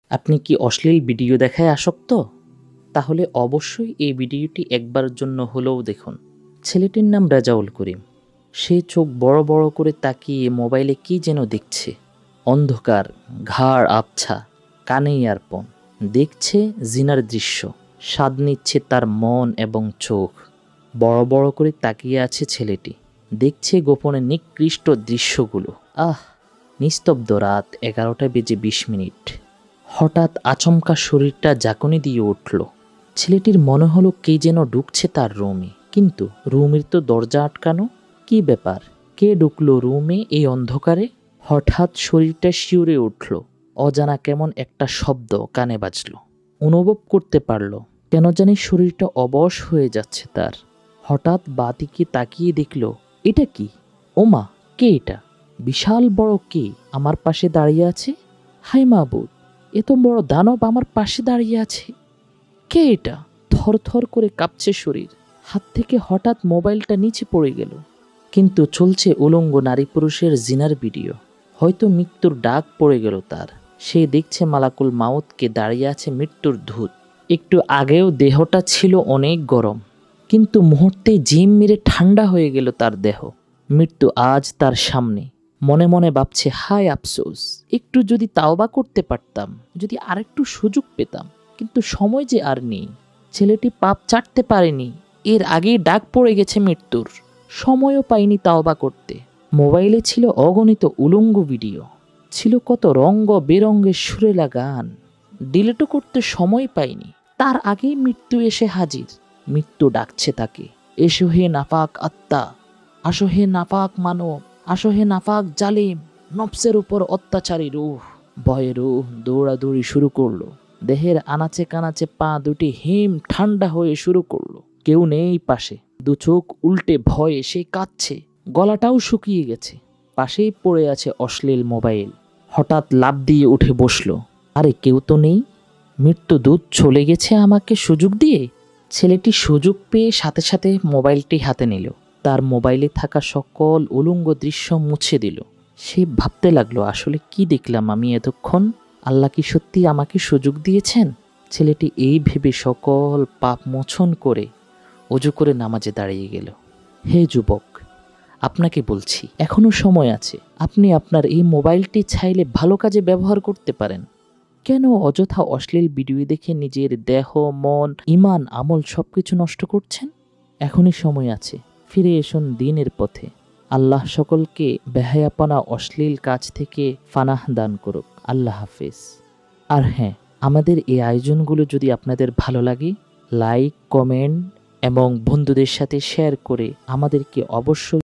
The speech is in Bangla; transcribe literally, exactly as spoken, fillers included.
আপনি কি অশ্লীল ভিডিও দেখায় আসক্ত? তাহলে অবশ্যই এই ভিডিওটি একবারের জন্য হলেও দেখুন। ছেলেটির নাম রেজাউল করিম। সে চোখ বড় বড় করে তাকিয়ে মোবাইলে কি যেন দেখছে। অন্ধকার, ঘাড় আবছা, কানে ইয়ারফোন। দেখছে জিনার দৃশ্য। স্বাদ নিচ্ছে তার মন এবং চোখ। বড় বড় করে তাকিয়ে আছে ছেলেটি। দেখছে গোপনে নিকৃষ্ট দৃশ্যগুলো। আহ! নিস্তব্ধ রাত এগারোটা বেজে বিশ মিনিট। হঠাৎ আচমকা শরীরটা ঝাঁকুনি দিয়ে উঠল। ছেলেটির মনে হলো কে যেন ঢুকছে তার রুমে। কিন্তু রুমের তো দরজা আটকানো। কি ব্যাপার? কে ঢুকলো রুমে এই অন্ধকারে? হঠাৎ শরীরটা শিউরে উঠল। অজানা কেমন একটা শব্দ কানে বাজল। অনুভব করতে পারল কেন জানি শরীরটা অবশ হয়ে যাচ্ছে তার। হঠাৎ বাঁদিকে তাকিয়ে দেখল, এটা কি? ওমা, কে এটা? বিশাল বড় কে আমার পাশে দাঁড়িয়ে আছে? হাই মাবুদ, এত বড় দানব আমার পাশে দাঁড়িয়ে আছে। কে এটা? থর থর করে কাঁপছে শরীর। হাত থেকে হঠাৎ মোবাইলটা নিচে পড়ে গেল। কিন্তু চলছে উলঙ্গ নারী পুরুষের জিনার ভিডিও। হয়তো মৃত্যুর ডাক পড়ে গেল তার। সে দেখছে মালাকুল মাউতকে দাঁড়িয়ে আছে মৃত্যুর ধূত। একটু আগেও দেহটা ছিল অনেক গরম, কিন্তু মুহূর্তে জিম মেরে ঠান্ডা হয়ে গেল তার দেহ। মৃত্যু আজ তার সামনে। মনে মনে ভাবছে, হায় আফসোস, একটু যদি তাওবা করতে পারতাম, যদি আরেকটু সুযোগ পেতাম। কিন্তু সময় যে আর নেই। ছেলেটি পাপ চাটতে পারেনি, এর আগেই ডাক পড়ে গেছে মৃত্যুর। সময়ও পাইনি তাওবা করতে। মোবাইলে ছিল অগণিত উলঙ্গ ভিডিও, ছিল কত রঙ্গ বেরঙ্গের সুরেলা গান। ডিলিটও করতে সময় পাইনি। তার আগেই মৃত্যু এসে হাজির। মৃত্যু ডাকছে তাকে, এসো হে নাপাক আত্মা, আসো হে নাপাক মানব, আসো হে নাপাক জালিম, নফসের উপর অত্যাচারী রূহ। ভয়ে রূহ দৌড়াদৌড়ি শুরু করলো। দেহের আনাচে কানাচে পা দুটি হিম ঠান্ডা হয়ে শুরু করলো। কেউ নেই পাশে। দু চোখ উল্টে ভয়ে সে কাঁদছে। গলাটাও শুকিয়ে গেছে। পাশেই পড়ে আছে অশ্লীল মোবাইল। হঠাৎ লাফ দিয়ে উঠে বসলো। আরে কেউ তো নেই। মৃত্যুদূত চলে গেছে আমাকে সুযোগ দিয়ে। ছেলেটি সুযোগ পেয়ে সাথে সাথে মোবাইলটি হাতে নিল। তার মোবাইলে থাকা সকল উলঙ্গ দৃশ্য মুছে দিল। সে ভাবতে লাগলো, আসলে কি দেখলাম আমি এতক্ষণ? আল্লাহ কি সত্যি আমাকে সুযোগ দিয়েছেন? ছেলেটি এই ভেবে সকল পাপ মোচন করে ওযু করে নামাজে দাঁড়িয়ে গেল। হে যুবক, আপনাকে বলছি, এখনো সময় আছে। আপনি আপনার এই মোবাইলটি চাইলে ভালো কাজে ব্যবহার করতে পারেন। কেন অযথা অশ্লীল ভিডিও দেখে নিজের দেহ, মন, ইমান, আমল সবকিছু নষ্ট করছেন? এখনই সময় আছে। ফিরে এসুন দ্বীনের পথে। আল্লাহ সকলকে বেহায়াপনা অশ্লীল কাজ থেকে ফানাহ দান করুক। আল্লাহ হাফেজ। আর হ্যাঁ, আমাদের এই আয়োজনগুলো যদি আপনাদের ভালো লাগে, লাইক, কমেন্ট এবং বন্ধুদের সাথে শেয়ার করে আমাদেরকে অবশ্যই